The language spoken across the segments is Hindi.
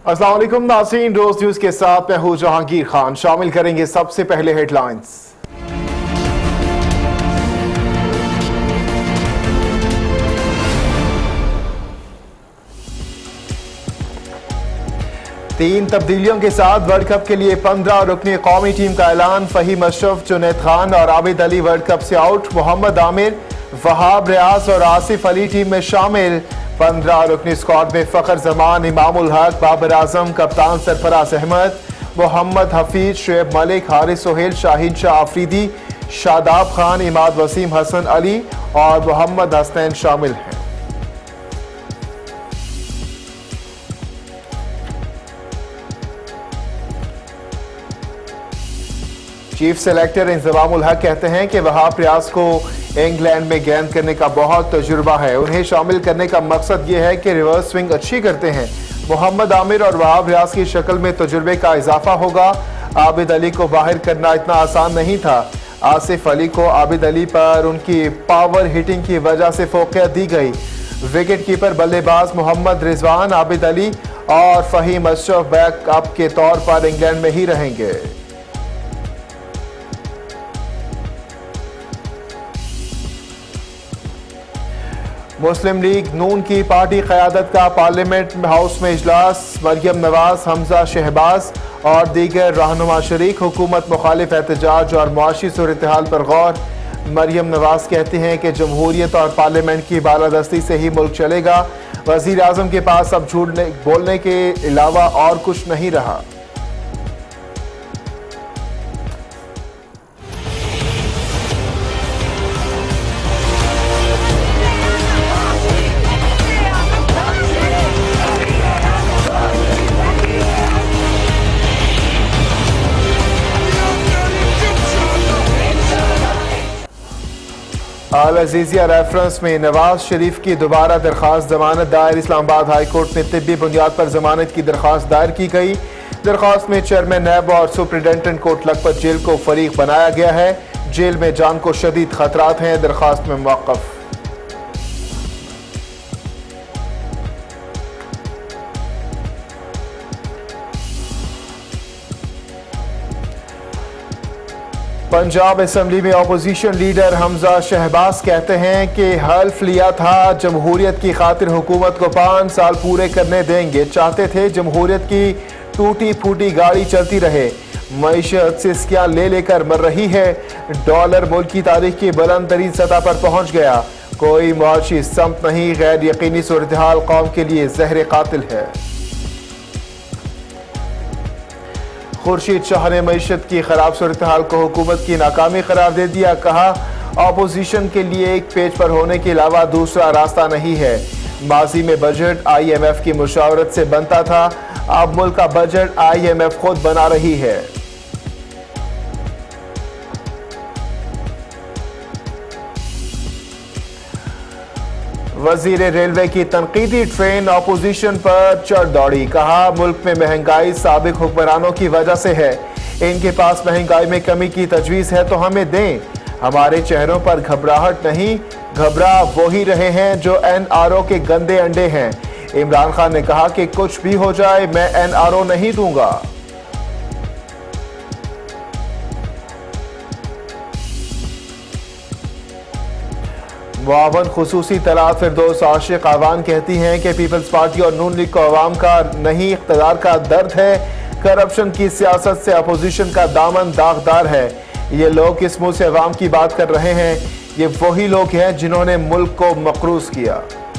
अस्सलाम वालेकुम नाज़रीन, रोज न्यूज के साथ मैं हूं जहांगीर खान। शामिल करेंगे सबसे पहले हेडलाइंस। तीन तब्दीलियों के साथ वर्ल्ड कप के लिए 15 रुकनी कौमी टीम का ऐलान। फहीम अशरफ, जुनैद खान और आबिद अली वर्ल्ड कप से आउट। मोहम्मद आमिर, वहाब रियाज और आसिफ अली टीम में शामिल। 15 रुकनी स्क्वाड में फखर जमान, इमामुल हक, बाबर आजम, कप्तान सरफराज अहमद, मोहम्मद हफीज, शुएब मलिक, हारिस सोहेल, शाहीन शाह आफरीदी, शादाब खान, इमाद वसीम, हसन अली और मोहम्मद हसनैन शामिल हैं। चीफ सेलेक्टर इंजमामुल हक कहते हैं कि वहाब रियाज को इंग्लैंड में गेंद करने का बहुत तजुर्बा है। उन्हें शामिल करने का मकसद ये है कि रिवर्स स्विंग अच्छी करते हैं। मोहम्मद आमिर और वहाब रियाज की शक्ल में तजुर्बे का इजाफा होगा। आबिद अली को बाहर करना इतना आसान नहीं था। आसिफ अली को आबिद अली पर उनकी पावर हिटिंग की वजह से फोकियत दी गई। विकेट कीपर बल्लेबाज मोहम्मद रिजवान, आबिद अली और फहीम अशरफ बैकअप के तौर पर इंग्लैंड में ही रहेंगे। मुस्लिम लीग नून की पार्टी क़यादत का पार्लियामेंट हाउस में इजलास। मरियम नवाज, हमजा शहबाज और दीगर रहनुमा शरीक। हुकूमत मुखालिफ एहतजाज और मुआशी सूरत-ए-हाल पर गौर। मरियम नवाज कहती हैं कि जमहूरियत और पार्लियामेंट की बालादस्ती से ही मुल्क चलेगा। वज़ीर आज़म के पास अब झूठ बोलने के अलावा और कुछ नहीं रहा। अल अजीजिया रेफरेंस में नवाज शरीफ की दोबारा दरखास्त जमानत दायर। इस्लामाबाद हाई कोर्ट में तिब्बी बुनियाद पर जमानत की दरखास्त दायर की गई। दरखास्त में चेयरमैन नैब और सुपरिटेंडेंट कोर्ट लखपत जेल को फरीक बनाया गया है। जेल में जान को शदीद खतरात हैं। दरखास्त में मौक़िफ़। पंजाब असेंबली में अपोजिशन लीडर हमजा शहबाज कहते हैं कि हल्फ लिया था, जमहूरियत की खातिर हुकूमत को 5 साल पूरे करने देंगे। चाहते थे जमहूरियत की टूटी फूटी गाड़ी चलती रहे। मईशत सिस्कियां ले लेकर मर रही है। डॉलर मुल्क की तारीख की बुलंद तरीन सतह पर पहुंच गया। कोई मुआशी समत नहीं। गैर यकीनी सूरत-ए-हाल कौम के लिए जहर कातिल है। खुर्शीद शाह ने मईशत की खराब सूरत-ए-हाल को हुकूमत की नाकामी करार दे दिया। कहा, अपोजिशन के लिए एक पेज पर होने के अलावा दूसरा रास्ता नहीं है। माजी में बजट IMF की मुशावरत से बनता था, अब मुल्क का बजट IMF खुद बना रही है। वजीर रेलवे की तनकीदी ट्रेन अपोजिशन पर चढ़ दौड़ी। कहा, मुल्क में महंगाई साबिक हुक्मरानों की वजह से है। इनके पास महंगाई में कमी की तजवीज़ है तो हमें दें। हमारे चेहरों पर घबराहट नहीं, घबरा वो ही रहे हैं जो NRO के गंदे अंडे हैं। इमरान खान ने कहा कि कुछ भी हो जाए मैं NRO नहीं दूंगा। मुआवन खुसूसी तलात फिरदौस आशिक आवान कहती हैं कि पीपल्स पार्टी और नून लीग को अवाम का नहीं इख्तियार का दर्द है। करप्शन की सियासत से अपोजिशन का दामन दागदार है। ये लोग किस मुंह से अवाम की बात कर रहे हैं? ये वही लोग हैं जिन्होंने मुल्क को मकरूज किया।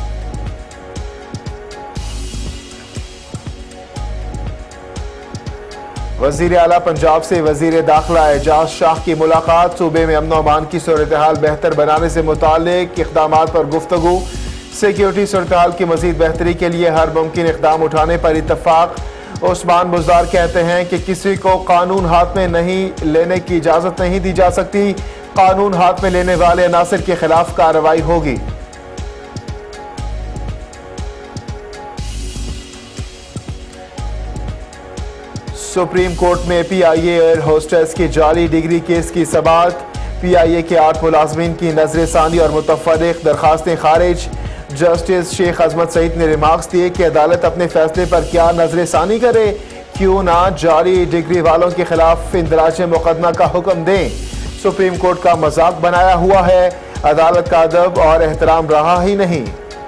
वजीर आला पंजाब से वजीर दाखिला एजाज शाह की मुलाकात। सूबे में अमन अमान की सूरत-ए-हाल बेहतर बनाने से मुताल्लिक इक़दामात पर गुफ्तगू। सिक्योरिटी सूरत-ए-हाल की मज़ीद बेहतरी के लिए हर मुमकिन इक़दाम उठाने पर इत्तफाक। उस्मान बुज़दार कहते हैं कि किसी को कानून हाथ में नहीं लेने की इजाज़त नहीं दी जा सकती। कानून हाथ में लेने वाले अनासिर के खिलाफ कार्रवाई होगी। सुप्रीम कोर्ट में PIA एयर होस्टेस की जाली डिग्री केस की समाअत। PIA के 8 मुलाजमीन की नजरसानी और मुतफर्रिक दरखास्तें खारिज। जस्टिस शेख अजमत सईद ने रिमार्क्स दिए कि अदालत अपने फैसले पर क्या नजरसानी करे, क्यों ना जारी डिग्री वालों के खिलाफ इंदराज मुकदमा का हुक्म दें। सुप्रीम कोर्ट का मजाक बनाया हुआ है, अदालत का अदब और एहतराम रहा ही नहीं।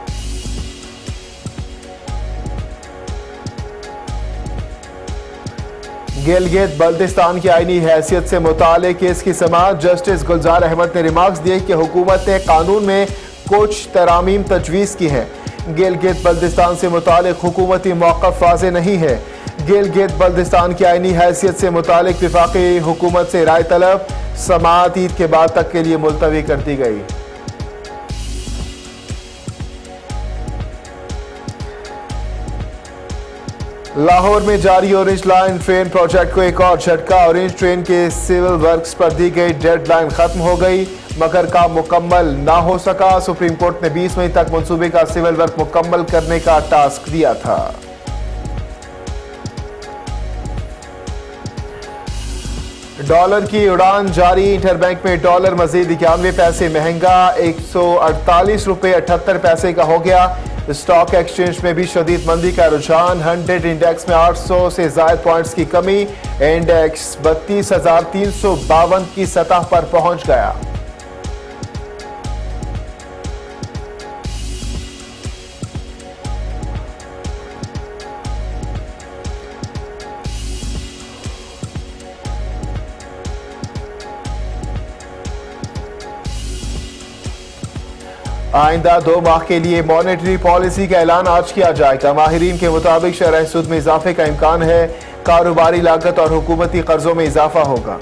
गिलगित बल्तिस्तान की आईनी हैसियत से मुतालिक केस की समाअत जस्टिस गुलजार अहमद ने रिमार्क्स दिए कि हुकूमत ने कानून में कुछ तरामीम तजवीज़ की हैं। गिलगित बल्तिस्तान से मुतालिक हुकूमती मौक़िफ़ वाज़ेह नहीं है। गिलगित बल्तिस्तान की आईनी हैसियत से मुतालिक वफाकी हुकूमत से राय तलब, समाअत ईद के बाद तक के लिए मुलतवी कर दी गई। लाहौर में जारी ऑरेंज लाइन ट्रेन प्रोजेक्ट को एक और झटका। ऑरेंज ट्रेन के सिविल वर्क्स पर दी गई डेडलाइन खत्म हो गई मगर काम मुकम्मल ना हो सका। सुप्रीम कोर्ट ने 20 मई तक मंसूबे का सिविल वर्क मुकम्मल करने का टास्क दिया था। डॉलर की उड़ान जारी, इंटरबैंक में डॉलर मजीद 91 पैसे महंगा, 148 रुपये 78 पैसे का हो गया। स्टॉक एक्सचेंज में भी शदीद मंदी का रुझान, 100 इंडेक्स में 800 से ज्यादा पॉइंट्स की कमी, इंडेक्स 32,352 की सतह पर पहुंच गया। आइंदा 2 माह के लिए मॉनेटरी पॉलिसी का ऐलान आज किया जाएगा। माहिरीन के मुताबिक शरह सूद में इजाफे का इम्कान है, कारोबारी लागत और हुकूमती कर्जों में इजाफा होगा।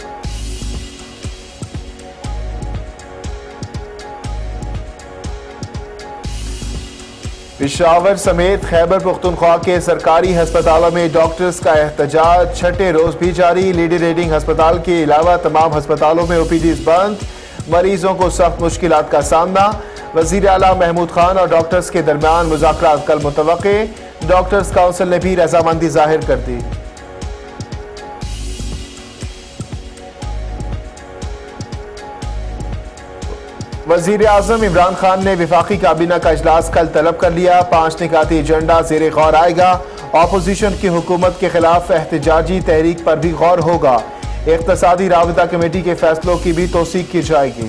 पेशावर समेत खैबर पुख्तनख्वा के सरकारी अस्पतालों में डॉक्टर्स का एहतजाज 6ठे रोज भी जारी। लीडी रीडिंग अस्पताल के अलावा तमाम अस्पतालों में ओपीडीज बंद, मरीजों को सख्त मुश्किलात का सामना। वजीर आला महमूद खान और डॉक्टर्स के दरमियान मुज़ाकरात कल मुतवक्के, डॉक्टर्स काउंसिल ने भी रजामंदी जाहिर कर दी। वजीर आजम इमरान खान ने वफाकी काबीना का इजलास कल तलब कर लिया। 5 निकाती एजेंडा ज़ेरे गौर आएगा। अपोजिशन की हुकूमत के खिलाफ एहतजाजी तहरीक पर भी गौर होगा। इक़्तिसादी राबिता कमेटी के फैसलों की भी तौसीक की जाएगी।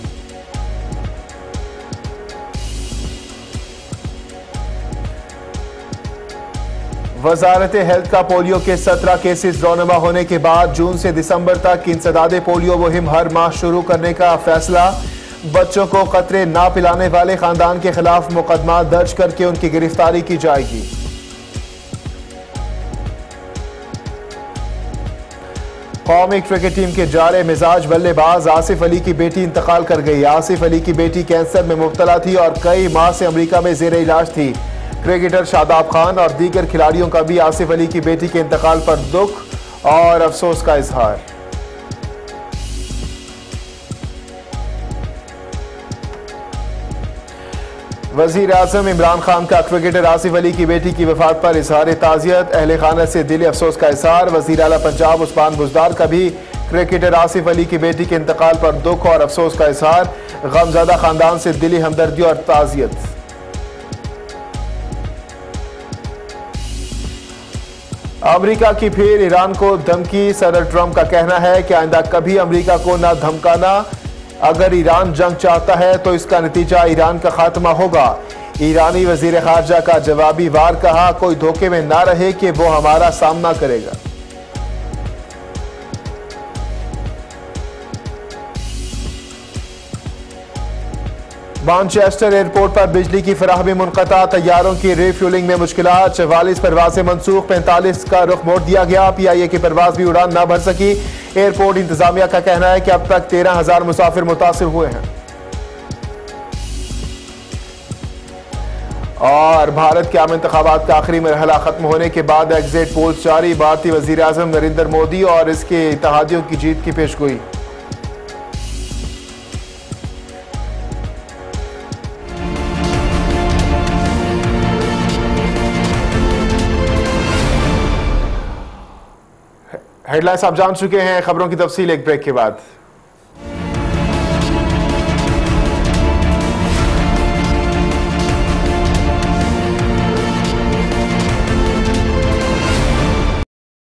वजारत हेल्थ का पोलियो के 17 केसेस रौनमा होने के बाद जून से दिसंबर तक इंसदाद पोलियो मुहिम हर माह शुरू करने का फैसला। बच्चों को कतरे ना पिलाने वाले खानदान के खिलाफ मुकदमा दर्ज करके उनकी गिरफ्तारी की जाएगी। कौमी क्रिकेट टीम के जारे मिजाज बल्लेबाज आसिफ अली की बेटी इंतकाल कर गई। आसिफ अली की बेटी कैंसर में मुब्तला थी और कई माह से अमेरिका में जेर इलाज थी। क्रिकेटर शादाब खान और दीगर खिलाड़ियों का भी आसिफ अली की बेटी के इंतकाल पर दुख और अफसोस का इजहार। वजीर आजम इमरान खान का क्रिकेटर आसिफ अली की बेटी की वफात पर इजहार ताज़ियत, अहले खाना से दिली अफसोस का इजहार। वजीर आला पंजाब उस्मान बुज़दार का भी क्रिकेटर आसिफ अली की बेटी के इंतकाल पर दुख और अफसोस का इजहार। गमज़दा खानदान से दिली हमदर्दी और ताज़ियत। अमेरिका की फिर ईरान को धमकी, सदर ट्रंप का कहना है कि आइंदा कभी अमेरिका को ना धमकाना। अगर ईरान जंग चाहता है तो इसका नतीजा ईरान का खात्मा होगा। ईरानी वजीर खारजा का जवाबी वार कहा, कोई धोखे में ना रहे कि वो हमारा सामना करेगा। मैनचेस्टर एयरपोर्ट पर बिजली की फराहमी मुनक़ता, तैयारों की रिफ्यूलिंग में मुश्किलात। 44 परवाजें मनसूख, 45 का रुख मोड़ दिया गया। PIA की परवाज भी उड़ान न भर सकी। एयरपोर्ट इंतजामिया का कहना है कि अब तक 13,000 मुसाफिर मुतासिर हुए हैं। और भारत के आम इंतखाबात का आखिरी मरहला खत्म होने के बाद एग्जिट पोल्स जारी। भारतीय वजीर आजम नरेंद्र मोदी और इसके इत्तेहादियों की जीत की पेशगोई। हेडलाइंस आप जान चुके हैं, खबरों की तफसील एक ब्रेक के बाद।